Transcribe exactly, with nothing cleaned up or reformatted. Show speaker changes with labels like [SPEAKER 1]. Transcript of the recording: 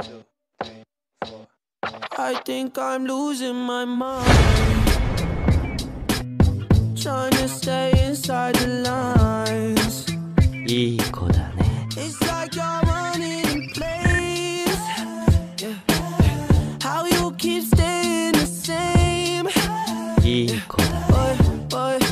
[SPEAKER 1] I think I'm losing my mind, trying to stay inside the lines.
[SPEAKER 2] いい子だね。
[SPEAKER 1] It's like you're running in place. Yeah. How you keep staying the same.
[SPEAKER 2] いい子だね。
[SPEAKER 1] Boy, boy.